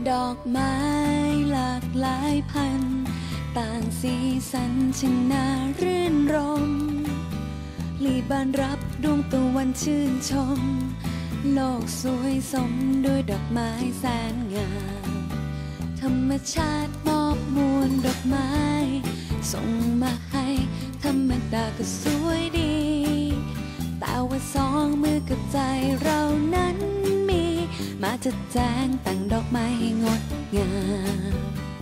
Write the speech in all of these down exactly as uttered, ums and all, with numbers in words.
ดอกไม้หลากหลายพันต่างสีสันช่างน่ารื่นรมลีบานรับดวงตะวันชื่นชมโลกสวยสมด้วยดอกไม้แสนงามธรรมชาติมอบมวลดอกไม้ส่งมาให้ธรรมดาก็สวยดีแต่ว่าสองมือกับใจเรานั้นมีมาจัดแจงแต่งดอกไม้ให้งดงาม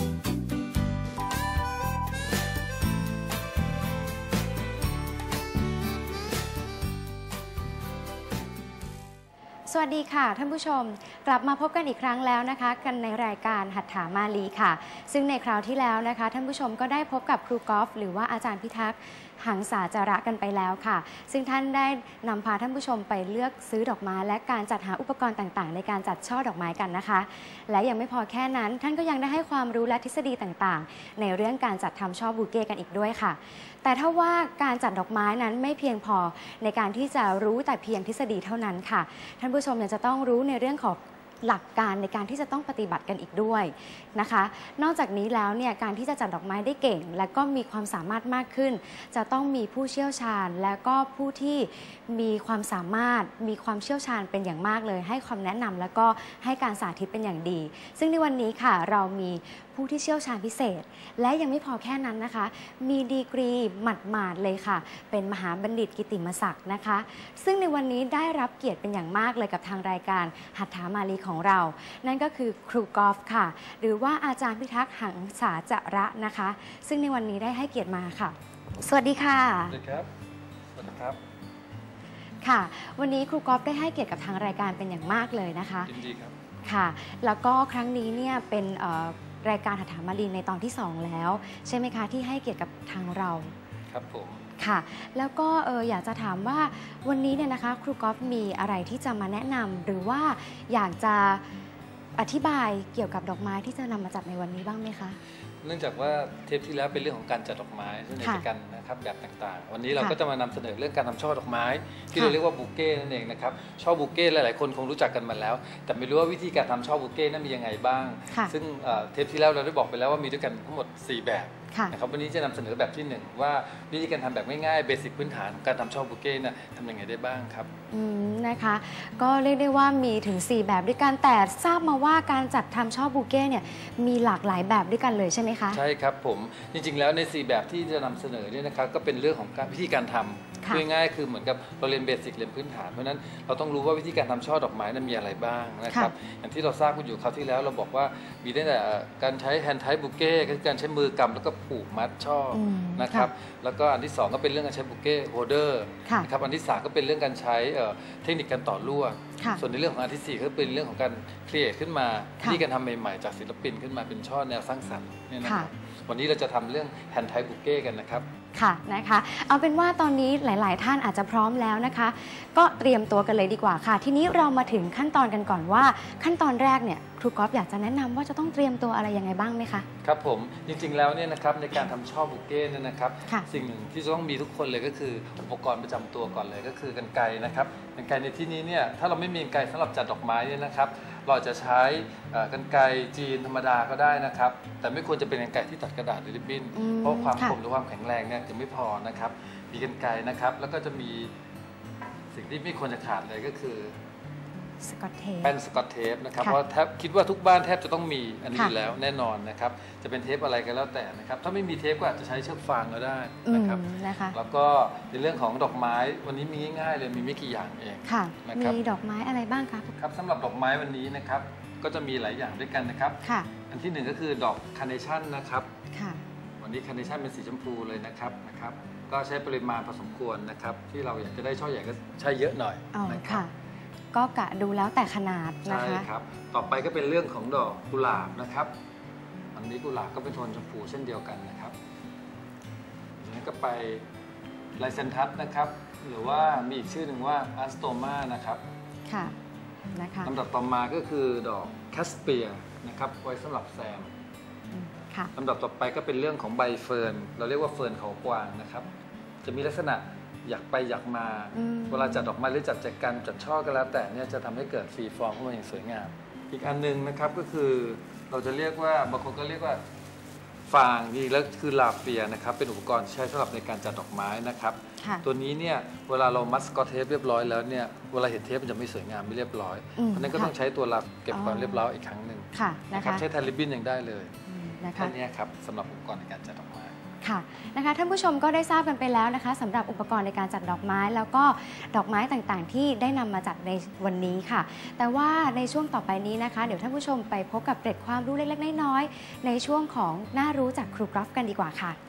สวัสดีค่ะท่านผู้ชมกลับมาพบกันอีกครั้งแล้วนะคะกันในรายการหัตถามาลีค่ะซึ่งในคราวที่แล้วนะคะท่านผู้ชมก็ได้พบกับครูกอล์ฟหรือว่าอาจารย์พิทักษ์หังษาจาระกันไปแล้วค่ะซึ่งท่านได้นำพาท่านผู้ชมไปเลือกซื้อดอกไม้และการจัดหาอุปกรณ์ต่างๆในการจัดช่อดอกไม้กันนะคะและยังไม่พอแค่นั้นท่านก็ยังได้ให้ความรู้และทฤษฎีต่างๆในเรื่องการจัดทำช่อบูเก้กันอีกด้วยค่ะแต่ถ้าว่าการจัดดอกไม้นั้นไม่เพียงพอในการที่จะรู้แต่เพียงทฤษฎีเท่านั้นค่ะท่านผู้ชมยังจะต้องรู้ในเรื่องของหลักการในการที่จะต้องปฏิบัติกันอีกด้วยนะคะนอกจากนี้แล้วเนี่ยการที่จะจัดดอกไม้ได้เก่งและก็มีความสามารถมากขึ้นจะต้องมีผู้เชี่ยวชาญและก็ผู้ที่มีความสามารถมีความเชี่ยวชาญเป็นอย่างมากเลยให้ความแนะนำและก็ให้การสาธิตเป็นอย่างดีซึ่งในวันนี้ค่ะเรามีผู้ที่เชี่ยวชาญพิเศษและยังไม่พอแค่นั้นนะคะมีดีกรีหมัดๆเลยค่ะเป็นมหาบัณฑิตกิตติมศักดิ์นะคะซึ่งในวันนี้ได้รับเกียรติเป็นอย่างมากเลยกับทางรายการหัตถามาลีของเรานั่นก็คือครูกอล์ฟค่ะหรือว่าอาจารย์พิทักษ์หังษาจาระนะคะซึ่งในวันนี้ได้ให้เกียรติมาค่ะสวัสดีค่ะสวัสดีครับสวัสดีครับค่ะวันนี้ครูกอล์ฟได้ให้เกียรติกับทางรายการเป็นอย่างมากเลยนะคะยินดีครับค่ะแล้วก็ครั้งนี้เนี่ยเป็นรายการหัตถามาลีในตอนที่สองแล้วใช่ไหมคะที่ให้เกียรติกับทางเราครับผมค่ะแล้วก็เอออยากจะถามว่าวันนี้เนี่ยนะคะครูกอล์ฟมีอะไรที่จะมาแนะนำหรือว่าอยากจะอธิบายเกี่ยวกับดอกไม้ที่จะนำมาจัดในวันนี้บ้างไหมคะเนื่องจากว่าเทปที่แล้วเป็นเรื่องของการจัดดอกไม้ซึ่งในกันนะครับแบบต่างๆวันนี้เราก็จะมานำเสนอเรื่องการทำช่อดอกไม้ที่เราเรียกว่าบูเก้นั่นเองนะครับช่อบูเก้หลายๆคนคงรู้จักกันมาแล้วแต่ไม่รู้ว่าวิธีการทำช่อบูเก้นั้นมียังไงบ้างซึ่งเทปที่แล้วเราได้บอกไปแล้วว่ามีด้วยกันทั้งหมดสี่แบบนะครับวันนี้จะนำเสนอแบบที่หนึ่งว่าวิธีการทำแบบง่ายๆเบสิกพื้นฐานการทำช่อบูเก้นะทำยังไงได้บ้างครับอืมนะคะก็เรียกได้ว่ามีถึงสี่แบบด้วยกันแต่ทราบมาว่าการจัดทำช่อบูเก้เนี่ยมีหลากหลายแบบด้วยกันเลยใช่ไหมคะใช่ครับผมจริงๆแล้วในสี่แบบที่จะนำเสนอเนี่ยนะครับก็เป็นเรื่องของการวิธีการทำง่ายๆคือเหมือนกับเราเรียนเบสิกเรียนพื้นฐานเพราะนั้นเราต้องรู้ว่าวิธีการทำช่อดอกไม้นั้นมีอะไรบ้างนะครับอย่างที่เราทราบกันอยู่คราวที่แล้วเราบอกว่ามีตั้งแต่การใช้แฮนด์ไทป์บูเก้คือการใช้มือกำแล้วก็ผูกมัดช่อนะครับแล้วก็อันที่สองก็เป็นเรื่องการใช้บูเก้โฮลเดอร์นะครับอันที่สามก็เป็นเรื่องการใช้เทคนิคการต่อลวดส่วนในเรื่องของอันที่สี่ก็เป็นเรื่องของการครีเอทขึ้นมาที่การทำใหม่ๆจากศิลปินขึ้นมาเป็นช่อแนวสร้างสรรค์เนี่ยนะครับวันนี้เราจะทำเรื่องแฮนด์ไทป์บูเก้กันนะครับค่ะนะคะเอาเป็นว่าตอนนี้หลายๆท่านอาจจะพร้อมแล้วนะคะก็เตรียมตัวกันเลยดีกว่าค่ะทีนี้เรามาถึงขั้นตอนกันก่อนว่าขั้นตอนแรกเนี่ยครูกอล์ฟอยากจะแนะนำว่าจะต้องเตรียมตัวอะไรยังไงบ้างไหมคะครับผมจริงๆแล้วเนี่ยนะครับในการทำช่อบูเก้เนี่ยนะครับสิ่งหนึ่งที่จะต้องมีทุกคนเลยก็คืออุปกรณ์ประจำตัวก่อนเลยก็คือกรรไกรนะครับกรรไกรในที่นี้เนี่ยถ้าเราไม่มีกรรไกรสำหรับจัดดอกไม้เนี่ยนะครับเราจะใช้กรรไกรจีนธรรมดาก็ได้นะครับแต่ไม่ควรจะเป็นกรรไกรที่ตัดกระดาษหรือริบบิ้นเพราะความคมหรือความแข็งแรงเนี่ยจะไม่พอนะครับมีกรรไกรนะครับแล้วก็จะมีสิ่งที่ไม่ควรจะขาดเลยก็คือสกอตเทปแป้นสกอตเทปนะครับเพราะแทบคิดว่าทุกบ้านแทบจะต้องมีอันนี้อยู่แล้วแน่นอนนะครับจะเป็นเทปอะไรก็แล้วแต่นะครับถ้าไม่มีเทปก็อาจจะใช้เชือกฟางก็ได้นะครับแล้วก็ในเรื่องของดอกไม้วันนี้มีง่ายๆเลยมีไม่กี่อย่างเองมีดอกไม้อะไรบ้างคะครับสำหรับดอกไม้วันนี้นะครับก็จะมีหลายอย่างด้วยกันนะครับอันที่หนึ่งก็คือดอกคาร์เนชั่นนะครับวันนี้คาร์เนชั่นเป็นสีชมพูเลยนะครับนะครับก็ใช้ปริมาณพอสมควรนะครับที่เราอยากจะได้ช่อใหญ่ก็ใช้เยอะหน่อยนะครับก็กะดูแล้วแต่ขนาดนะคะใช่ครับต่อไปก็เป็นเรื่องของดอกกุหลาบนะครับอันนี้กุหลาบก็เป็นโทนชมพูเช่นเดียวกันนะครับจากนั้นก็ไปไลเซนทัสนะครับหรือว่ามีอีกชื่อหนึ่งว่าอัสโตมานะครับค่ะนะคะลำดับต่อมาก็คือดอกแคสเปียนะครับไว้สำหรับแซมค่ะลำดับต่อไปก็เป็นเรื่องของใบเฟิร์นเราเรียกว่าเฟิร์นเขากวางนะครับจะมีลักษณะอยากไปอยากมาเวลาจัดดอกไม้หรือจัดแจกันจัดช่อก็แล้วแต่เนี่ยจะทำให้เกิดฟรีฟอร์มขึ้นมาอย่างสวยงามอีกอันนึงนะครับก็คือเราจะเรียกว่าบางคนก็เรียกว่าฟางนี่แล้วคือลาเฟียนะครับเป็นอุปกรณ์ใช้สำหรับในการจัดดอกไม้นะครับตัวนี้เนี่ยเวลาเรามัสกอตเทปเรียบร้อยแล้วเนี่ยเวลาเห็นเทปมันจะไม่สวยงามไม่เรียบร้อยเพราะนั้นก็ต้องใช้ตัวลาเก็บความเรียบร้อยอีกครั้งหนึ่งนะครับใช้แทนริบบิ้นยังได้เลยแค่นี้ครับสำหรับอุปกรณ์ในการจัดดอกไม้ค่ะนะคะท่านผู้ชมก็ได้ทราบกันไปแล้วนะคะสำหรับอุปกรณ์ในการจัดดอกไม้แล้วก็ดอกไม้ต่างๆที่ได้นำมาจัดในวันนี้ค่ะแต่ว่าในช่วงต่อไปนี้นะคะเดี๋ยวท่านผู้ชมไปพบกับเกร็ดความรู้เล็กๆน้อยๆในช่วงของน่ารู้จากครูกอล์ฟกันดีกว่าค่ะ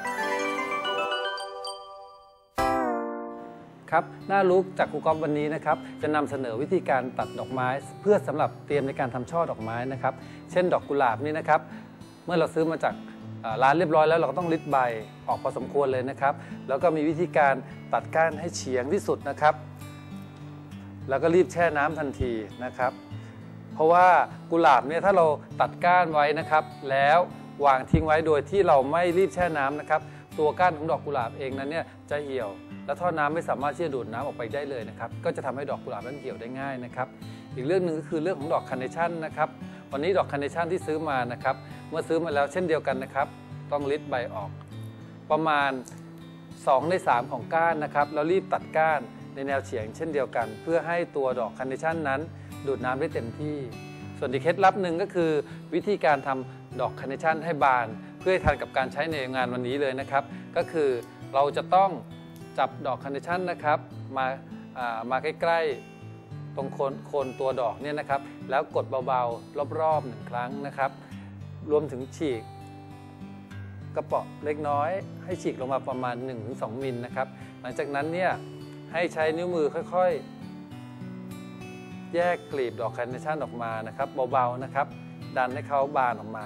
ครับน่ารู้จากครูกอล์ฟวันนี้นะครับจะนำเสนอวิธีการตัดดอกไม้เพื่อสำหรับเตรียมในการทำช่อดอกไม้นะครับเช่นดอกกุหลาบนี่นะครับเมื่อเราซื้อมาจากร้านเรียบร้อยแล้วเราก็ต้องริดใบออกพอสมควรเลยนะครับแล้วก็มีวิธีการตัดก้านให้เฉียงที่สุดนะครับแล้วก็รีบแช่น้ำทันทีนะครับเพราะว่ากุหลาบเนี่ยถ้าเราตัดก้านไว้นะครับแล้ววางทิ้งไว้โดยที่เราไม่รีบแช่น้ำนะครับตัวก้านของดอกกุหลาบเองนั้นเนี่ยจะเหี่ยวและท่อน้ำไม่สามารถที่จะดูดน้ำออกไปได้เลยนะครับก็จะทำให้ดอกกุหลาบนั้นเหี่ยวได้ง่ายนะครับอีกเรื่องหนึ่งก็คือเรื่องของดอกคาร์เนชั่นนะครับวันนี้ดอกคาร์เนชั่นที่ซื้อมานะครับเมื่อซื้อมาแล้วเช่นเดียวกันนะครับต้องริดใบออกประมาณสองในสามของก้านนะครับแล้วรีบตัดก้านในแนวเฉียงเช่นเดียวกันเพื่อให้ตัวดอกคาร์เนชั่นนั้นดูดน้ำได้เต็มที่ส่วนอีกเคล็ดลับหนึ่งก็คือวิธีการทำดอกคาร์เนชั่นให้บานเพื่อให้ทันกับการใช้ในงานวันนี้เลยนะครับก็คือเราจะต้องจับดอกคาร์เนชั่นนะครับมามาใกล้ๆตรงโคนโคนตัวดอกเนี่ยนะครับแล้วกดเบาๆรอบๆหนึ่งครั้งนะครับรวมถึงฉีกกระเปาะเล็กน้อยให้ฉีกลงมาประมาณ หนึ่งถึงสอง มิลนะครับหลังจากนั้นเนี่ยให้ใช้นิ้วมือค่อยๆแยกกลีบดอกคาร์เนชั่นออกมานะครับเบาๆนะครับดันให้เขาบานออกมา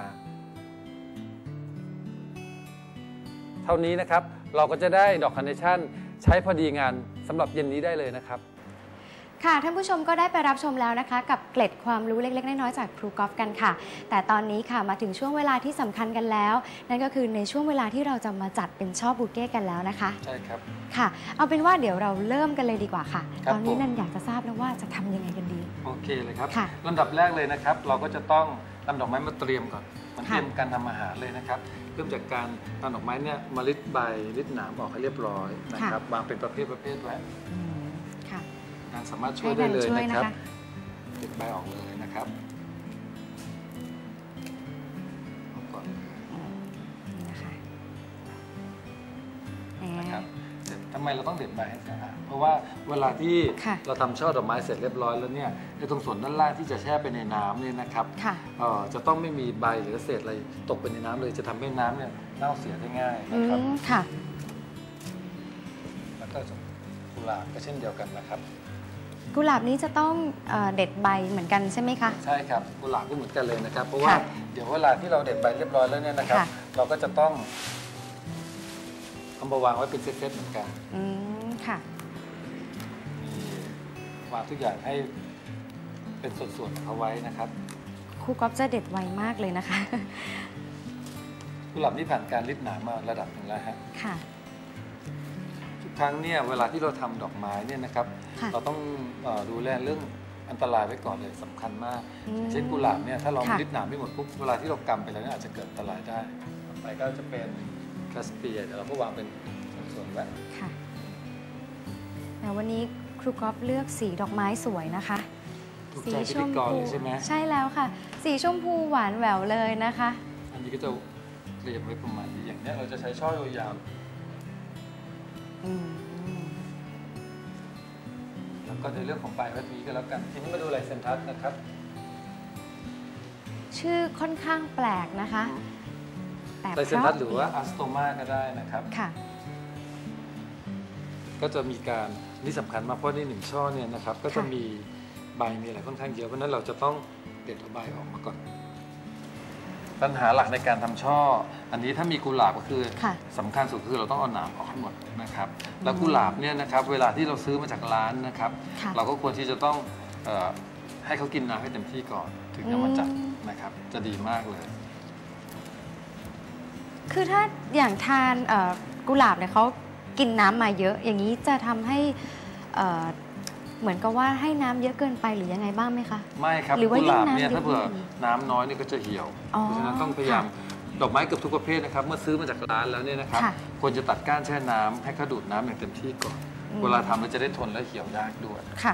เท่านี้นะครับเราก็จะได้ดอกคาร์เนชั่นใช้พอดีงานสำหรับเย็นนี้ได้เลยนะครับค่ะท่านผู้ชมก็ได้ไปรับชมแล้วนะคะกับเกร็ดความรู้เล็กๆน้อยๆจากครูกอล์ฟกันค่ะแต่ตอนนี้ค่ะมาถึงช่วงเวลาที่สำคัญกันแล้วนั่นก็คือในช่วงเวลาที่เราจะมาจัดเป็นช่อบูเก้กันแล้วนะคะใช่ครับค่ะเอาเป็นว่าเดี๋ยวเราเริ่มกันเลยดีกว่าค่ะตอนนี้นันอยากจะทราบแล้วว่าจะทำยังไงกันดีโอเคเลยครับลำดับแรกเลยนะครับเราก็จะต้องนำดอกไม้มาเตรียมก่อนมันเตรียมการทำอาหารเลยนะครับเริ่มจากการนำดอกไม้เนี่ยมาริดใบริดหนามออกให้เรียบร้อยนะครับวางเป็นประเภทประเภทไว้การสามารถช่วยได้เลยนะครับติดใบออกเลยนะครับออกก่อนนะครับทำไมเราต้องเด็ดใบให้สะอาดเพราะว่าเวลาที่เราทำช่อดอกไม้เสร็จเรียบร้อยแล้วเนี่ยในตรงส่วนด้านล่างที่จะแช่ไปในน้ำเนี่ยนะครับจะต้องไม่มีใบหรือเศษอะไรตกไปในน้ำเลยจะทำให้น้ำเนี่ยเน่าเสียได้ง่ายนะครับค่ะแล้วก็กุหลาบก็เช่นเดียวกันนะครับกุหลาบนี้จะต้องเด็ดใบเหมือนกันใช่ไหมคะใช่ครับกุหลาบก็เหมือนกันเลยนะครับเพราะว่าเดี๋ยวเวลาที่เราเด็ดใบเรียบร้อยแล้วเนี่ยนะครับเราก็จะต้องเอามาวางไว้เป็นเซตๆเหมือนกันอืมค่ะวางทุกอย่างให้เป็นส่วนๆเอาไว้นะครับครูก๊อฟจะเด็ดไวมากเลยนะคะกุหลาบนี่ผ่านการริดหนามมาระดับหนึ่งแล้วฮะค่ะทุกครั้งเนี่ยเวลาที่เราทำดอกไม้เนี่ยนะครับเราต้องดูแลเรื่องอันตรายไว้ก่อนเลยสำคัญมากเช่นกุหลาบเนี่ยถ้าเราริดหนามไม่หมดปุ๊บเวลาที่เรากำไปแล้วเนี่ยอาจจะเกิดอันตรายได้ต่อไปก็จะเป็นคาสเปียเดี๋ยวเราก็วางเป็นส่วนๆไว้ค่ะแต่วันนี้ครูก๊อฟเลือกสีดอกไม้สวยนะคะสีชมพูใช่ไหมใช่แล้วค่ะสีชมพูหวานแหววเลยนะคะอันนี้ก็จะเรียงไว้ประมาณนี้อย่างนี้เราจะใช้ช่อยาวแล้วก็ในเรื่องของปลายวัตถุก็แล้วกันทีนี้มาดูลายเซ็นทัสนะครับชื่อค่อนข้างแปลกนะคะลายเซ็นทัสหรือว่าอัสโตมาก็ได้นะครับค่ะก็จะมีการนี่สำคัญมากเพราะในหนึ่งช่อเนี่ยนะครับก็จะมีใบมีอะไรค่อนข้างเยอะเพราะนั้นเราจะต้องเด็ดเอาใบออกมาก่อนปัญหาหลักในการทำช่ออันนี้ถ้ามีกุหลาบก็คือสำคัญสุดคือเราต้องเอาหนามออกให้หมดนะครับแล้วกุหลาบเนี่ยนะครับเวลาที่เราซื้อมาจากร้านนะครับเราก็ควรที่จะต้องให้เขากินน้ำให้เต็มที่ก่อนถึงจะมาจัดนะครับจะดีมากเลยคือถ้าอย่างทานกุหลาบเนี่ยเขากินน้ำมาเยอะอย่างนี้จะทำให้เหมือนกับว่าให้น้ำเยอะเกินไปหรือยังไงบ้างไหมคะไม่ครับหรือว่ากุหลาบยิ่งน้ำเนี่ยเยอะถ้าเผื่อยิ่งดีน้ำน้อยเนี่ยก็จะเหี่ยวอ๋อเพราะฉะนั้นต้องพยายามค่ะดอกไม้เกือบทุกประเภทนะครับเมื่อซื้อมาจากร้านแล้วเนี่ยนะครับค่ะควรจะตัดก้านแช่น้ำให้เขาดูดน้ำอย่างเต็มที่ก่อนอืมเวลาทำเราจะได้ทนและเหี่ยวยากด้วยค่ะ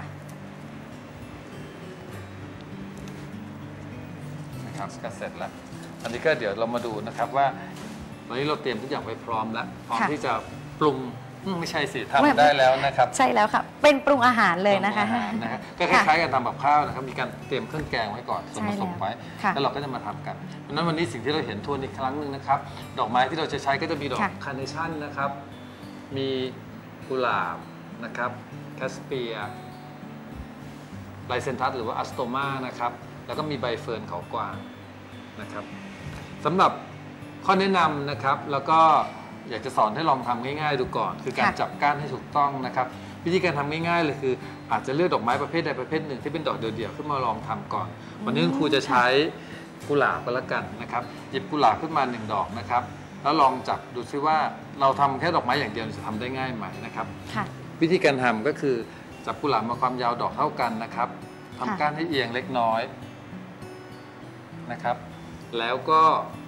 นะครับก็เสร็จแล้วอันนี้ก็เดี๋ยวเรามาดูนะครับว่าตอนนี้เราเตรียมทุกอย่างไว้พร้อมแล้วพร้อมค่ะที่จะปรุงอืมไม่ใช่สิไม่ทำได้แล้วนะครับใช่แล้วค่ะ เป็นปรุงอาหารเลยนะคะปรุงอาหารนะฮะก็คล้ายๆกันทำแบบข้าวนะครับมีการเตรียมเครื่องแกงไว้ก่อนส่วนผสมไว้ค่ะแล้วเราก็จะมาทำกันเพราะฉะนั้นวันนี้สิ่งที่เราเห็นทวนอีกครั้งหนึ่งนะครับดอกไม้ที่เราจะใช้ก็จะมีดอกค่ะคาร์เนชั่นนะครับมีกุหลาบนะครับแคสเปียไลเซนทัสหรือว่าอัสโตมานะครับแล้วก็มีใบเฟิร์นเขากวางนะครับสำหรับข้อแนะนำนะครับแล้วก็อยากจะสอนให้ลองทำง่ายๆดูก่อน คือการค่ะจับก้านให้ถูกต้องนะครับวิธีการทำง่ายๆเลยคือ อาจจะเลือกดอกไม้ประเภทใดประเภทหนึ่งที่เป็นดอกเดี่ยวๆขึ้นมาลองทำก่อน วันนี้คุณครูจะใช้กุหลาบก็แล้วกันนะครับหยิบกุหลาบขึ้นมาหนึ่งดอกนะครับแล้วลองจับดูซิว่าเราทำแค่ดอกไม้อย่างเดียวจะทำได้ง่ายไหมนะครับค่ะวิธีการทำก็คือจับกุหลาบมาความยาวดอกเท่ากันนะครับทำค่ะก้านให้เอียงเล็กน้อยนะครับ แล้วก็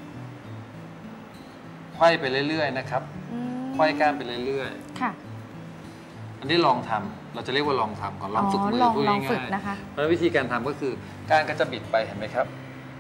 ไขว้ไปเรื่อยๆนะครับอืมไขว้ก้านไปเรื่อยค่ะๆ อันนี้ลองทำเราจะเรียกว่าลองทำก่อนลองฝึกมือลองพูดลองฝึกง่ายนะคะๆเพราะฉะนั้นวิธีการทำก็คือก้านก็จะบิดไปเห็นไหมครับ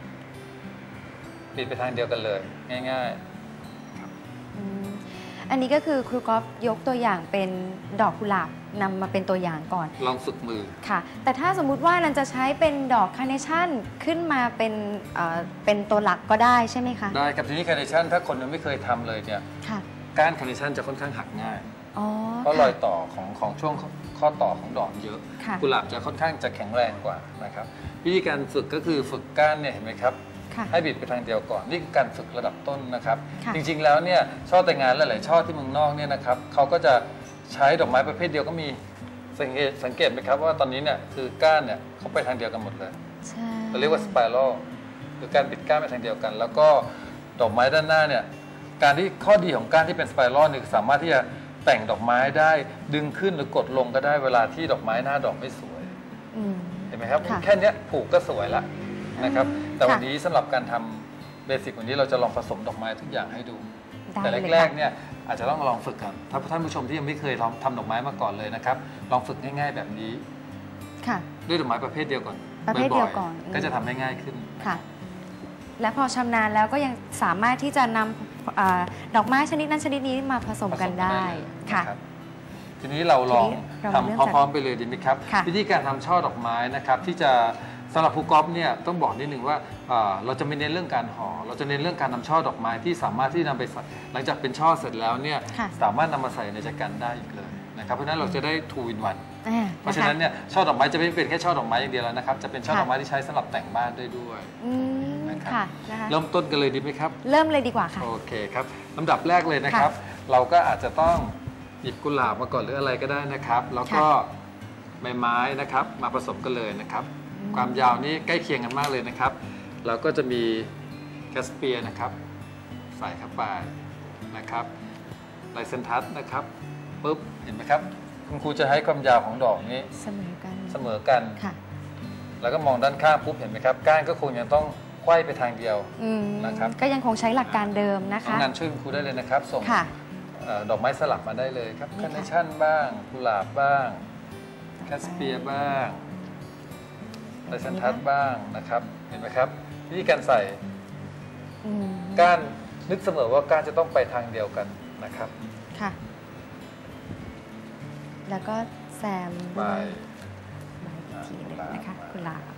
บิดไปทางเดียวกันเลย ง่ายอืมอันนี้ก็คือครูก๊อฟยกตัวอย่างเป็นดอกกุหลาบนำมาเป็นตัวอย่างก่อนๆ ลองฝึกมือค่ะ แต่ถ้าสมมุติว่านันจะใช้เป็นดอกคาร์เนชั่นขึ้นมาเป็นเอ่อเป็นตัวหลักก็ได้ใช่ไหมคะได้กับทีนี้คาร์เนชั่นถ้าคนยังไม่เคยทำเลยเนี่ยค่ะก้านคาร์เนชั่นจะค่อนข้างหักง่ายอ๋อเพราะรอยต่อของของช่วงข้อต่อของดอกเยอะค่ะกุหลาบจะค่อนข้างจะแข็งแรงกว่านะครับวิธีการฝึกก็คือฝึกก้านเนี่ยเห็นไหมครับค่ะให้บิดไปทางเดียวก่อนนี่คือการฝึกระดับต้นนะครับค่ะจริงๆแล้วเนี่ยช่อแต่งงานหลายๆช่อที่เมืองนอกเนี่ยนะครับเขาก็จะใช้ดอกไม้ประเภทเดียวก็มีสังเกตสังเกตไหมครับว่าตอนนี้เนี่ยคือก้านเนี่ยเขาไปทางเดียวกันหมดเลยใช่เราเรียกว่าสไปรัลคือการบิดก้านไปทางเดียวกัน แล้วก็ดอกไม้ด้านหน้าเนี่ยการที่ข้อดีของก้านที่เป็นสไปรัลเนี่ยสามารถที่จะแต่งดอกไม้ได้ดึงขึ้นหรือกดลงก็ได้เวลาที่ดอกไม้หน้าดอกไม่สวยอืมเห็นไหมครับค่ะแค่เนี้ยผูกก็สวยละนะครับแต่วันค่ะนี้สำหรับการทำเบสิกวันนี้เราจะลองผสมดอกไม้ทุกอย่างให้ดูได้แต่เลยแรกค่ะๆเนี่ยอาจจะต้องลองฝึกกันถ้าท่านผู้ชมที่ยังไม่เคยทำทำดอกไม้มาก่อนเลยนะครับลองฝึกง่ายๆแบบนี้ค่ะด้วยดอกไม้ประเภทเดียวก่อนประเภทเดียวบ่ก่อนๆก็จะทำได้ง่ายขึ้นค่ะ และพอชำนาญแล้วก็ยังสามารถที่จะนำเออดอกไม้ชนิดนั้นชนิดนี้มาผสมกันได้เลยค่ะนะครับทีนี้เราลองทีนี้เราทำเริ่มพจากร้อมๆไปเลยดีไหมครับค่ะวิธีการทำช่อดอกไม้นะครับที่จะสำหรับผู้กอล์ฟเนี่ยต้องบอกนิดนึงว่าเอ่อเราจะไม่เน้นเรื่องการห่อเราจะเน้นเรื่องการนำช่อดอกไม้ที่สามารถที่นำไปใส่หลังจากเป็นช่อเสร็จแล้วเนี่ยค่ะสามารถนำมาใส่ในจักรได้อีกเลยนะครับเพราะฉะนั้นเราจะได้ two in one อ่าเพราะฉะนั้นเนี่ยช่อดอกไม้จะไม่เป็นแค่ช่อดอกไม้อย่างเดียวแล้วนะครับจะเป็นช่อค่ะดอกไม้ที่ใช้สำหรับแต่งบ้านได้ด้วยอืมนะครับค่ะนะคะเริ่มต้นกันเลยดีไหมครับเริ่มเลยดีกว่าค่ะโอเคครับลำดับแรกเลยนะครับ เราก็อาจจะต้องหยิบกุหลาบมาก่อนหรืออะไรก็ได้นะครับ แล้วก็ใบไม้นะครับมาผสมกันเลยนะครับอืมความยาวนี้ใกล้เคียงกันมากเลยนะครับเราก็จะมีแคสเปียร์นะครับใส่เข้าไปนะครับไลเซนทัสนะครับปุ๊บเห็นไหมครับคุณครูจะให้ความยาวของดอกนี้เสมอกันเสมอกันค่ะแล้วก็มองด้านข้างปุ๊บเห็นไหมครับก้านก็คงยังต้องไขว้ไปทางเดียวอืมนะครับก็ยังคงใช้หลักการเดิมนะน้อคะงนันช่วยคุณครูได้เลยนะครับส่งค่ะเอ่อดอกไม้สลับมาได้เลยครับนี่คาค่ะร์เนชั่นบ้างกุหลาบบ้างแคสเปียร์บ้างไลเซนทัสบ้างนะครับเห็นไหมครับวิธีการใส่อืมก้านนึกเสมอว่าก้านจะต้องไปทางเดียวกันนะครับค่ะ แล้วก็แซมไปด้วยใบอีกทีหนึงนะคะกุหลาบ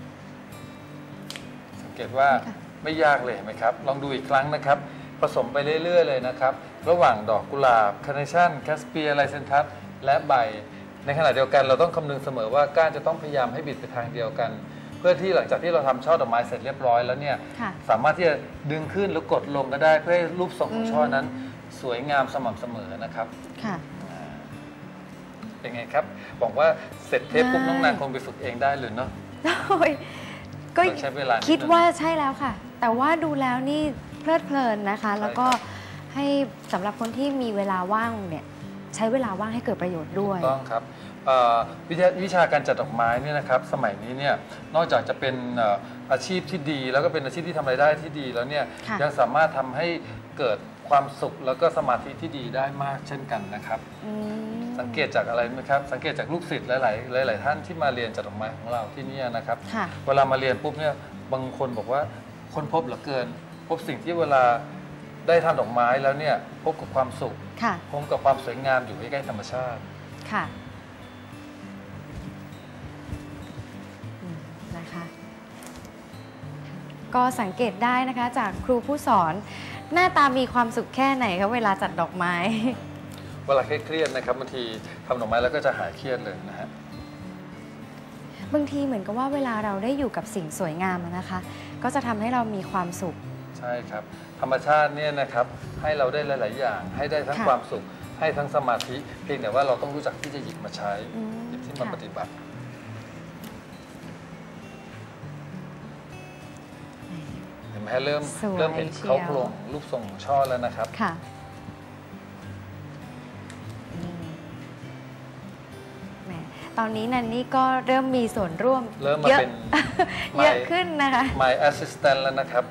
สังเกตว่านี่ค่ะไม่ยากเลยเห็นไหมครับลองดูอีกครั้งนะครับผสมไปเรื่อยๆเลยนะครับระหว่างดอกกุหลาบคาร์เนชั่นแคสเปียร์ไลเซนทัสและใบในขณะเดียวกันเราต้องคำนึงเสมอว่าก้านจะต้องพยายามให้บิดไปทางเดียวกัน เพื่อที่หลังจากที่เราทำช่อดอกไม้เสร็จเรียบร้อยแล้วเนี่ยค่ะสามารถที่จะดึงขึ้นหรือกดลงก็ได้เพื่อให้รูปทรงของช่อนั้น สวยงามสม่ำเสมอนะครับค่ะเป็นไงครับบอกว่าเสร็จเทปปุ๊บได้น้องนางคงไปฝึกเองได้เลยเนาะโอ้ยก็ต้องใช้เวลานิดนึงคิดว่าใช่แล้วค่ะ แต่ว่าดูแล้วนี่เพลิดเพลินนะคะ แล้วก็ให้สำหรับคนที่มีเวลาว่างเนี่ยใช้เวลาว่างให้เกิดประโยชน์ด้วยต้องครับวิชาวิชาการจัดดอกไม้เนี่ยนะครับสมัยนี้เนี่ยนอกจากจะเป็นอาชีพที่ดีแล้วก็เป็นอาชีพที่ทำรายได้ที่ดีแล้วเนี่ยยังสามารถทำให้เกิดความสุขแล้วก็สมาธิที่ดีได้มากเช่นกันนะครับสังเกตจากอะไรไหมครับสังเกตจากลูกศิษย์หลายๆหลายๆท่านที่มาเรียนจัดดอกไม้ของเราที่นี่นะครับเวลามาเรียนปุ๊บเนี่ยบางคนบอกว่าค้นพบเหลือเกินพบสิ่งที่เวลาได้ทำดอกไม้แล้วเนี่ยพบกับความสุขพบกับความสวยงามอยู่ใกล้ๆธรรมชาติค่ะนะคะก็สังเกตได้นะคะจากครูผู้สอนหน้าตามีความสุขแค่ไหนคะเวลาจัดดอกไม้เวลาเครียดนะครับบางทีทำดอกไม้แล้วก็จะหายเครียดเลยนะฮะบางทีเหมือนกับว่าเวลาเราได้อยู่กับสิ่งสวยงามนะคะก็จะทำให้เรามีความสุขใช่ครับธรรมชาติเนี่ยนะครับให้เราได้หลายๆอย่างให้ได้ทั้งความสุขให้ทั้งสมาธิเพียงแต่ว่าเราต้องรู้จักที่จะหยิบมาใช้หยิบที่มาปฏิบัติเห็นไหมเริ่มเริ่มเห็นเขาโครงรูปทรงของช่อแล้วนะครับค่ะตอนนี้นันนี่ก็เริ่มมีส่วนร่วมเริ่มมาเป็นเยอะขึ้นนะคะ My Assistant แล้วนะครับ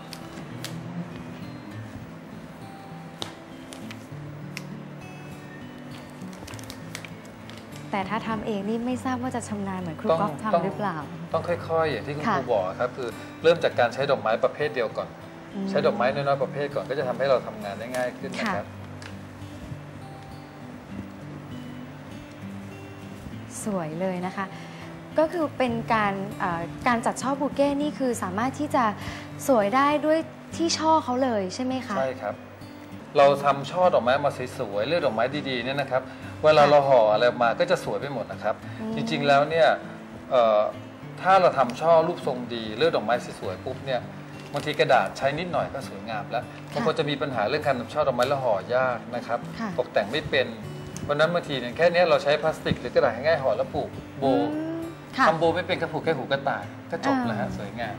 แต่ถ้าทำเองนี่ไม่ทราบว่าจะชำนาญเหมือนครูก๊อฟทำหรือเปล่าต้องค่อยๆอย่างที่คุณครูบอกครับคือเริ่มจากการใช้ดอกไม้ประเภทเดียวก่อนใช้ดอกไม้น้อยๆประเภทก่อนก็จะทำให้เราทำงานได้ง่ายขึ้นนะครับสวยเลยนะคะก็คือเป็นการการจัดช่อบูเก้นี่คือสามารถที่จะสวยได้ด้วยที่ช่อเขาเลยใช่ไหมคะใช่ครับเราทำช่อดอกไม้มาสวยๆเลือกดอกไม้ดีๆเนี่ยนะครับเวลาเราห่ออะไรมาก็จะสวยไปหมดนะครับจริงๆแล้วเนี่ยถ้าเราทำช่อรูปทรงดีเลือกดอกไม้สวยๆปุ๊บเนี่ยบางทีกระดาษใช้นิดหน่อยก็สวยงามแล้วบางคนจะมีปัญหาเรื่องการทำช่อดอกไม้แล้วห่อยากนะครับตกแต่งไม่เป็นเพราะนั้นบางทีเนี่ยแค่นี้เราใช้พลาสติกหรือกระดาษง่ายๆห่อแล้วผูกโบทำโบไม่เป็นก็ผูกแค่หูกระต่ายก็จบแล้วฮะสวยงาม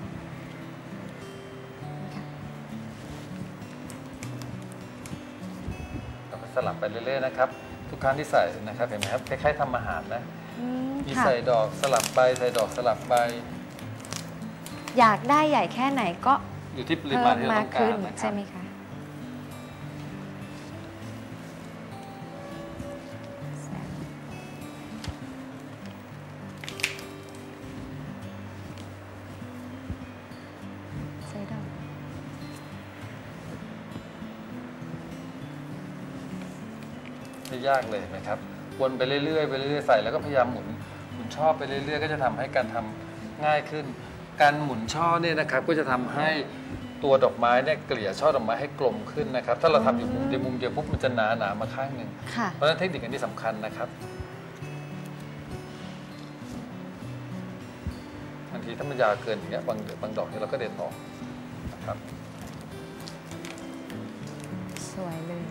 เราก็สลับไปเรื่อยๆนะครับทุกครั้งที่ใส่นะครับเห็นไหมครับคล้ายๆทำอาหารนะมีใส่ดอกสลับไปใส่ดอกสลับไปอยากได้ใหญ่แค่ไหนก็อยู่ที่ปริมาณที่เราต้องการใช่ไหมคะไม่ยากเลยนะครับวนไปเรื่อยๆไปเรื่อยๆใส่แล้วก็พยายามหมุนหมุนช่อไปเรื่อยๆก็จะทำให้การทำง่ายขึ้นการหมุนช่อเนี่ยนะครับก็จะทำให้ตัวดอกไม้เนี่ยเกลี่ยช่อดอกไม้ให้กลมขึ้นนะครับถ้าเราทำอยู่มุมเดียวมุมเดียวปุ๊บมันจะหนาหนามาข้างหนึ่งเพราะฉะนั้นเทคนิคอันนี้สำคัญนะครับบางทีถ้ามันยาวเกินอย่างเงี้ยบางบางดอกเนี่ยเราก็เด็ดออกนะครับสวยเลย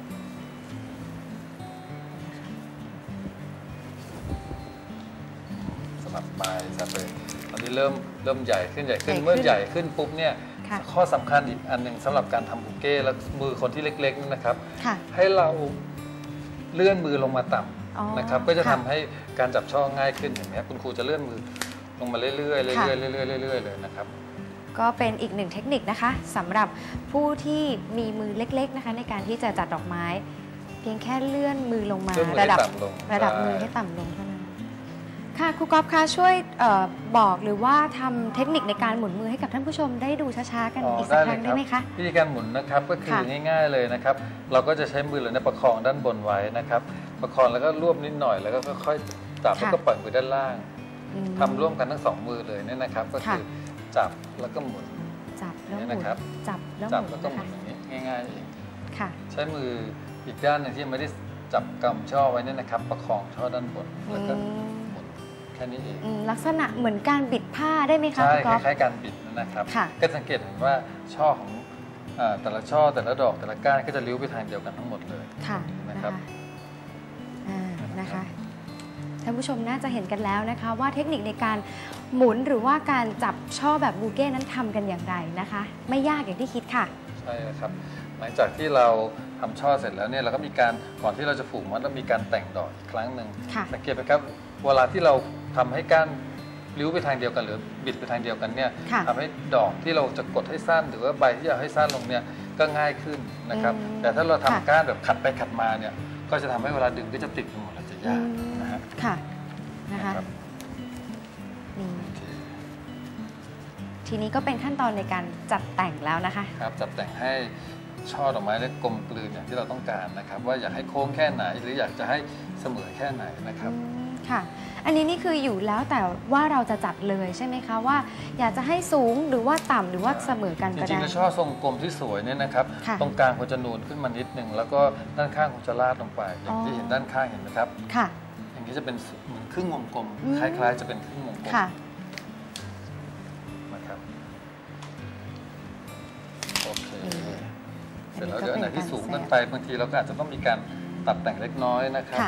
สลับไปสลับไปตอนนี้เริ่มเริ่มใหญ่ขึ้นใหญ่ขึ้นเมื่อใหญ่ขึ้นปุ๊บเนี่ยข้อสำคัญอีกอันหนึ่งสำหรับการทำบุเก้แล้วมือคนที่เล็กๆนะครับให้เราเลื่อนมือลงมาต่ำนะครับก็จะทำให้การจับช่อง่ายขึ้นเห็นไหมครับคุณครูจะเลื่อนมือลงมาเรื่อยๆเรื่อยๆเรื่อยๆเรื่อยๆเลยนะครับก็เป็นอีกหนึ่งเทคนิคนะคะสำหรับผู้ที่มีมือเล็กๆนะคะในการที่จะจัดดอกไม้เพียงแค่เลื่อนมือลงมาระดับระดับมือให้ต่ำลงเท่านั้นค่ะครูก๊อฟคะช่วยบอกหรือว่าทำเทคนิคในการหมุนมือให้กับท่านผู้ชมได้ดูช้าๆกันอีกสักครั้งได้ไหมคะวิธีการหมุนนะครับก็คือง่ายๆเลยนะครับเราก็จะใช้มือเราเนี่ยประคองด้านบนไว้นะครับประคองแล้วก็รวบนิดหน่อยแล้วก็ค่อยๆจับแล้วก็ปล่อยมือด้านล่างทำร่วมกันทั้งสองมือเลยเนี่ยนะครับก็คือจับแล้วก็หมุนจับแล้วหมุนจับแล้วหมุนแล้วก็หมุนอย่างนี้ง่ายๆเองใช้มืออีกด้านหนึ่งที่ไม่ได้จับกำช่อไว้เนี่ยนะครับประคองช่อด้านบนแล้วก็แค่นี้เองลักษณะเหมือนการบิดผ้าได้ไหมคะใช่คล้ายๆการบิดนะครับก็สังเกตเห็นว่าช่อของแต่ละช่อแต่ละดอกแต่ละก้านก็จะเลี้ยวไปทางเดียวกันทั้งหมดเลยค่ะนะครับนะคะท่านผู้ชมน่าจะเห็นกันแล้วนะคะว่าเทคนิคในการหมุนหรือว่าการจับช่อแบบบูเก้นั้นทำกันอย่างไรนะคะไม่ยากอย่างที่คิดค่ะใช่ครับหลังจากที่เราทำช่อเสร็จแล้วเนี่ยเราก็มีการก่อนที่เราจะผูกมันเรามีการแต่งดอกอีกครั้งหนึ่งสังเกตไหมครับเวลาที่เราทำให้ก้านริ้วไปทางเดียวกันหรือบิดไปทางเดียวกันเนี่ยทำให้ดอกที่เราจะกดให้สั้นหรือว่าใบที่จะให้สั้นลงเนี่ยก็ง่ายขึ้นนะครับแต่ถ้าเราทำก้านแบบขัดไปขัดมาเนี่ยก็จะทำให้เวลาดึงก็จะติดกันหมดเลยจะยากนะฮะค่ะนะคะนี่ทีนี้ก็เป็นขั้นตอนในการจัดแต่งแล้วนะคะครับจัดแต่งให้ช่อดอกไม้ได้กลมกลืนอย่างที่เราต้องการนะครับว่าอยากให้โค้งแค่ไหนหรืออยากจะให้เสมอแค่ไหนนะครับค่ะอันนี้นี่คืออยู่แล้วแต่ว่าเราจะจัดเลยใช่ไหมคะว่าอยากจะให้สูงหรือว่าต่ำหรือว่าเสมอกันก็ได้จริงๆแล้วช่อทรงกลมที่สวยเนี่ยนะครับตรงกลางควรจะนูนขึ้นมานิดนึงแล้วก็ด้านข้างควรจะลาดลงไปอย่างที่เห็นด้านข้างเห็นไหมครับค่ะอย่างนี้จะเป็นเหมือนครึ่งวงกลมคล้ายๆจะเป็นครึ่งวงกลมนะครับโอเคเสร็จแล้วเดี๋ยวอันไหนที่สูงเกินไปบางทีเราก็อาจจะต้องมีการตัดแต่งเล็กน้อยนะครับ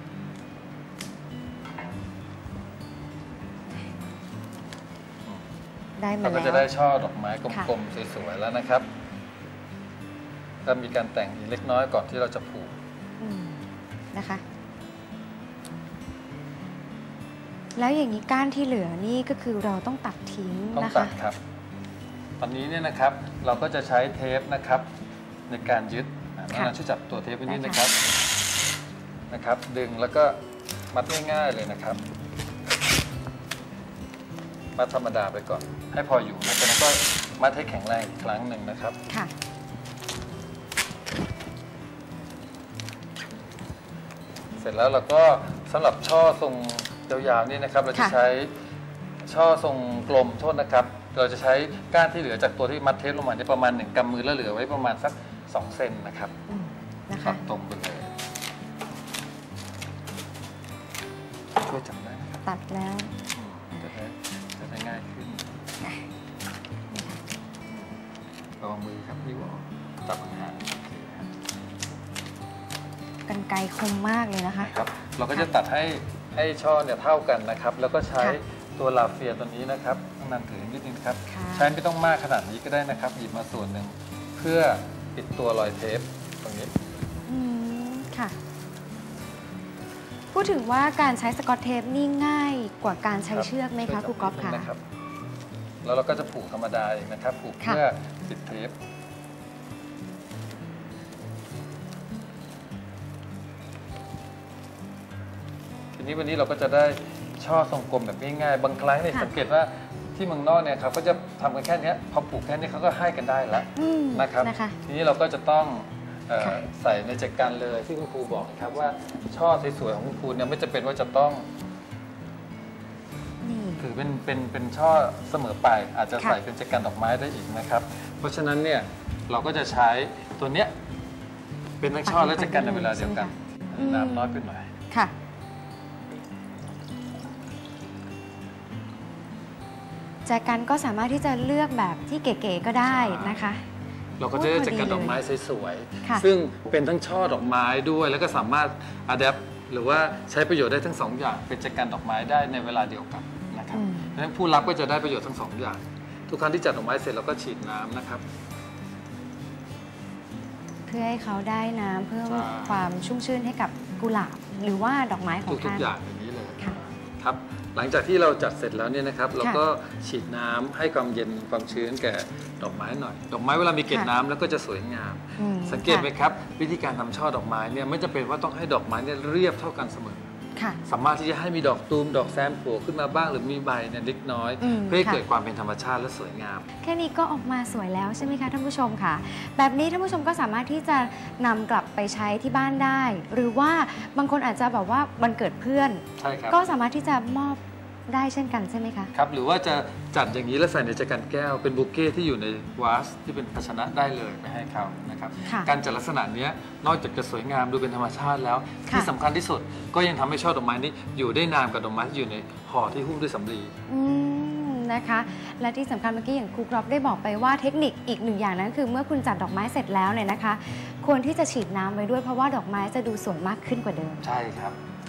เราก็จะได้ช่อดอกไม้กลมๆสวยๆแล้วนะครับก็มีการแต่งเล็กน้อยก่อนที่เราจะผูกนะคะแล้วอย่างนี้ก้านที่เหลือนี่ก็คือเราต้องตัดทิ้งนะคะต้องตัดครับตอนนี้เนี่ยนะครับเราก็จะใช้เทปนะครับในการยึดน้องนันช่วยจับตัวเทปไว้นิดนะครับนะครับดึงแล้วก็มัดง่ายๆเลยนะครับมัดธรรมดาไปก่อนให้พออยู่แล้วจากนั้นก็มัดให้แข็งแรงอีกครั้งหนึ่งนะครับค่ะเสร็จแล้วเราก็สำหรับช่อทรงยาวๆนี่นะครับเราจะใช้ช่อทรงกลมโทษนะครับเราจะใช้ก้านที่เหลือจากตัวที่มัดเทปลงมาประมาณหนึ่งกำมือแล้วเหลือไว้ประมาณสักสองเซนนะครับตัดตรงไปเลยช่วยจับได้ตัดแล้วจะได้ง่ายขึ้นระวังมือครับพี่วอจับห่างๆกรรไกรคมมากเลยนะคะครับเราก็จะตัดให้ให้ช่อเนี่ยเท่ากันนะครับแล้วก็ใช้ตัวลาเฟียตัวนี้นะครับต้องนำถือนิดนึงครับใช้ไม่ต้องมากขนาดนี้ก็ได้นะครับหยิบมาส่วนหนึ่งเพื่อปิดตัวรอยเทปตรงนี้อืมค่ะพูดถึงว่าการใช้สกอตเทปนี่ง่ายกว่าการใช้เชือกไหมคะครูก๊อฟคะแล้วเราก็จะผูกธรรมดาเองนะครับผูกเพื่อปิดเทปทีนี้วันนี้เราก็จะได้ช่อทรงกลมแบบง่ายๆบางครั้งเนี่ยสังเกตว่าที่เมืองนอกเนี่ยครับก็จะทำกันแค่นี้พอผูกแค่นี้เขาก็ให้กันได้แล้วนะครับทีนี้เราก็จะต้องใส่ในแจกันเลยที่คุณครูบอกครับว่าช่อสวยๆของคุณครูเนี่ยไม่จำเป็นว่าจะต้องถือเป็นเป็นเป็นช่อเสมอไปอาจจะใส่เป็นแจกันดอกไม้ได้อีกนะครับเพราะฉะนั้นเนี่ยเราก็จะใช้ตัวเนี้ยเป็นทั้งช่อและแจกันในเวลาเดียวกันน้ำน้อยไปหน่อยค่ะแจกันก็สามารถที่จะเลือกแบบที่เก๋ๆก็ได้นะคะเราก็จะได้แจกันดอกไม้สวยๆซึ่งเป็นทั้งช่อดอกไม้ด้วยแล้วก็สามารถอะแดปหรือว่าใช้ประโยชน์ได้ทั้งสองอย่างเป็นแจกันดอกไม้ได้ในเวลาเดียวกันนะครับดังนั้นผู้รับก็จะได้ประโยชน์ทั้งสองอย่างทุกครั้งที่จัดดอกไม้เสร็จเราก็ฉีดน้ำนะครับเพื่อให้เขาได้น้ำเพิ่มความชุ่มชื่นให้กับกุหลาบหรือว่าดอกไม้ของท่านทุกอย่างอย่างนี้เลยครับหลังจากที่เราจัดเสร็จแล้วเนี่ยนะครับเราก็ฉีดน้ำให้ความเย็นความชื้นแก่ดอกไม้หน่อยดอกไม้เวลามีเกล็ดน้ำแล้วก็จะสวยงามสังเกตไหมครับวิธีการทำช่อดอกไม้เนี่ยไม่จำเป็นว่าต้องให้ดอกไม้เนี่ยเรียบเท่ากันเสมอสามารถที่จะให้มีดอกตูมดอกแซมโผล่ขึ้นมาบ้างหรือมีใบเนี่ยเล็กน้อยเพื่อให้เกิดความเป็นธรรมชาติและสวยงามแค่นี้ก็ออกมาสวยแล้วใช่ไหมคะท่านผู้ชมค่ะแบบนี้ท่านผู้ชมก็สามารถที่จะนำกลับไปใช้ที่บ้านได้ หรือว่าบางคนอาจจะแบบว่าวันเกิดเพื่อนก็สามารถที่จะมอบได้เช่นกันใช่ไหมคะครับหรือว่าจะจัดอย่างนี้แล้วใส่ในแจกันแก้วเป็นบุเก้ที่อยู่ในวาสที่เป็นภาชนะได้เลยไปให้เขานะครับการจัดลักษณะนี้นอกจากจะสวยงามดูเป็นธรรมชาติแล้วที่สำคัญที่สุดก็ยังทำให้ช่อดอกไม้นี้อยู่ได้นานกับดอกไม้ที่อยู่ในห่อที่หุ้มด้วยสำลีนะคะและที่สำคัญเมื่อกี้อย่างครูกรอบได้บอกไปว่าเทคนิคอีกหนึ่งอย่างนั้นคือเมื่อคุณจัดดอกไม้เสร็จแล้วเนี่ยนะคะควรที่จะฉีดน้ำไว้ด้วยเพราะว่าดอกไม้จะดูสวยมากขึ้นกว่าเดิมใช่ครับ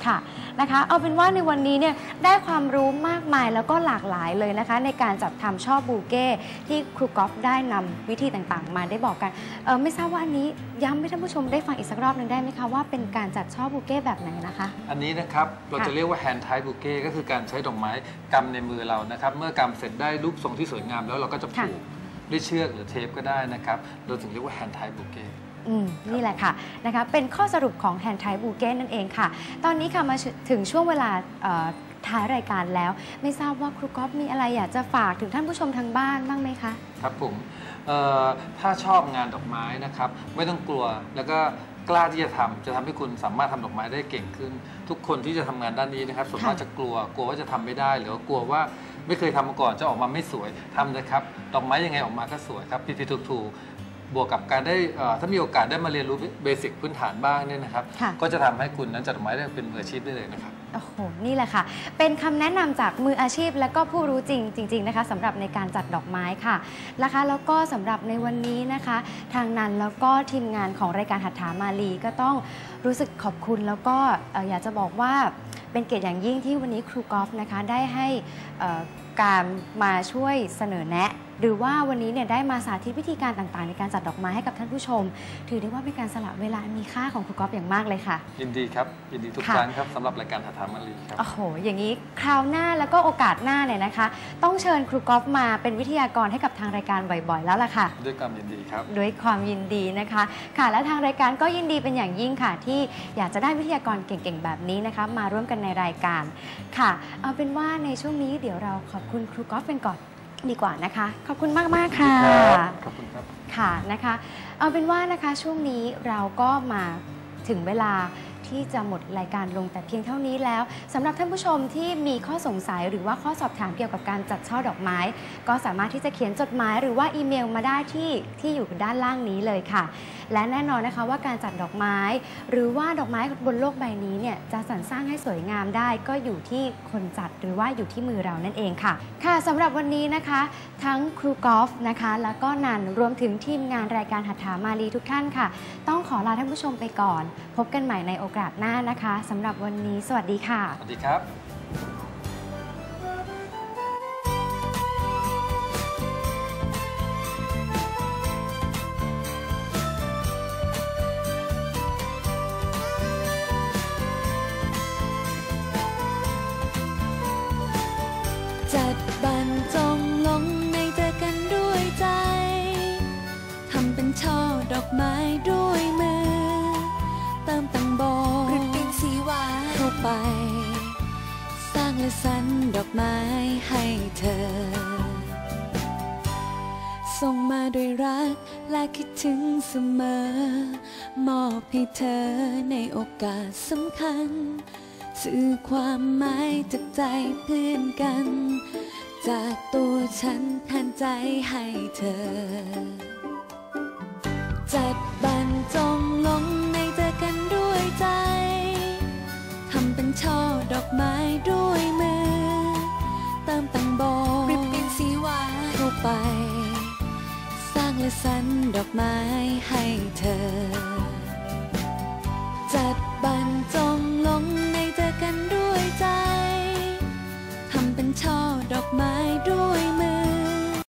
ค่ะนะคะเอาเป็นว่าในวันนี้เนี่ยได้ความรู้มากมายแล้วก็หลากหลายเลยนะคะในการจัดทำช่อบูเก้ที่ครูก๊อฟได้นำวิธีต่างๆมาได้บอกกันเออไม่ทราบว่าอันนี้ย้ำให้ท่านผู้ชมได้ฟังอีกสักรอบหนึ่งได้ไหมคะว่าเป็นการจัดช่อบูเก้แบบไหนนะคะอันนี้นะครับเราจะเรียกว่า hand tied bouquet ก็คือการใช้ดอกไม้กำในมือเรานะครับเมื่อกำเสร็จได้รูปทรงที่สวยงามแล้วเราก็จะผูกด้วยเชือกหรือเทปก็ได้นะครับเราถึงเรียกว่า hand tied bouquet อืมนี่แหละค่ะนะคะเป็นข้อสรุปของ hand tied bouquet นั่นเองค่ะตอนนี้ค่ะมาถึงช่วงเวลาท้ายรายการแล้วไม่ทราบว่าครูก๊อฟมีอะไรอยากจะฝากถึงท่านผู้ชมทางบ้านบ้างไหมคะครับผมถ้าชอบงานดอกไม้นะครับไม่ต้องกลัวแล้วก็กล้าที่จะทำจะทำให้คุณสามารถทำดอกไม้ได้เก่งขึ้นทุกคนที่จะทำงานด้านนี้นะครับส่วนมากจะกลัวกลัวว่าจะทำไม่ได้หรือว่ากลัวว่าไม่เคยทำมาก่อนจะออกมาไม่สวยทำเลยครับดอกไม้ยังไงออกมาก็สวยครับผิดผิดถูกถูกบวกกับการได้ถ้ามีโอกาสได้มาเรียนรู้เบสิกพื้นฐานบ้างเนี่ยนะครับก็จะทำให้คุณนั้นจัดดอกไม้ได้เป็นมืออาชีพได้เลยนะครับโอ้โหนี่แหละค่ะเป็นคำแนะนำจากมืออาชีพและก็ผู้รู้จริงจริงๆนะคะสำหรับในการจัดดอกไม้ค่ะนะคะแล้วก็สำหรับในวันนี้นะคะทางนั้นแล้วก็ทีมงานของรายการหัตถามาลีก็ต้องรู้สึกขอบคุณแล้วก็อยากจะบอกว่าเป็นเกียรติอย่างยิ่งที่วันนี้ครูกอล์ฟนะคะได้ให้การมาช่วยเสนอแนะหรือว่าวันนี้เนี่ยได้มาสาธิตวิธีการต่างๆในการจัดดอกไม้ให้กับท่านผู้ชมถือได้ว่าเป็นการสละเวลามีค่าของครูก๊อฟอย่างมากเลยค่ะยินดีครับยินดีทุกครั้งครับสำหรับรายการหัตถามาลีครับโอ้โหอย่างนี้คราวหน้าแล้วก็โอกาสหน้าเนี่ยนะคะต้องเชิญครูก๊อฟมาเป็นวิทยากรให้กับทางรายการบ่อยๆแล้วล่ะค่ะด้วยความยินดีครับด้วยความยินดีนะคะค่ะและทางรายการก็ยินดีเป็นอย่างยิ่งค่ะที่อยากจะได้วิทยากรเก่งๆแบบนี้นะคะมาร่วมกันในรายการค่ะเอาเป็นว่าในช่วงนี้เดี๋ยวเราขอบคุณครูก๊อฟเป็นก่อนดีกว่านะคะขอบคุณมากมากค่ะขอบคุณครับค่ะนะคะเอาเป็นว่านะคะช่วงนี้เราก็มาถึงเวลาที่จะหมดรายการลงแต่เพียงเท่านี้แล้วสำหรับท่านผู้ชมที่มีข้อสงสัยหรือว่าข้อสอบถามเกี่ยวกับการจัดช่อดอกไม้ก็สามารถที่จะเขียนจดหมายหรือว่าอีเมลมาได้ที่ที่อยู่ด้านล่างนี้เลยค่ะและแน่นอนนะคะว่าการจัดดอกไม้หรือว่าดอกไม้บนโลกใบนี้เนี่ยจะสรรสร้างให้สวยงามได้ก็อยู่ที่คนจัดหรือว่าอยู่ที่มือเรานั่นเองค่ะค่ะสำหรับวันนี้นะคะทั้งครูกอล์ฟนะคะแล้วก็นันรวมถึงทีมงานรายการหัตถามาลีทุกท่านค่ะต้องขอลาท่านผู้ชมไปก่อนพบกันใหม่ในโอกาสหน้านะคะสำหรับวันนี้สวัสดีค่ะสวัสดีครับจัดบรรจงลงในเจอกันด้วยใจทำเป็นช่อดอกไม้ด้วยมือเติมตังโบริบบิ้นสีหวานเข้าไปสร้างและสรรดอกไม้ให้เธอส่งมาด้วยรักและคิดถึงเสมอมอบให้เธอในโอกาสสำคัญสื่อความหมายจากใจเพื่อนกันจากตัวฉันแทนใจให้เธอจัดบรรจงลงในเจอกันด้วยใจทำเป็นช่อดอกไม้ด้วยมือเติมตังโบริบบิ้นสีหวานเข้าไปสร้างและสรรดอกไม้ให้เธอ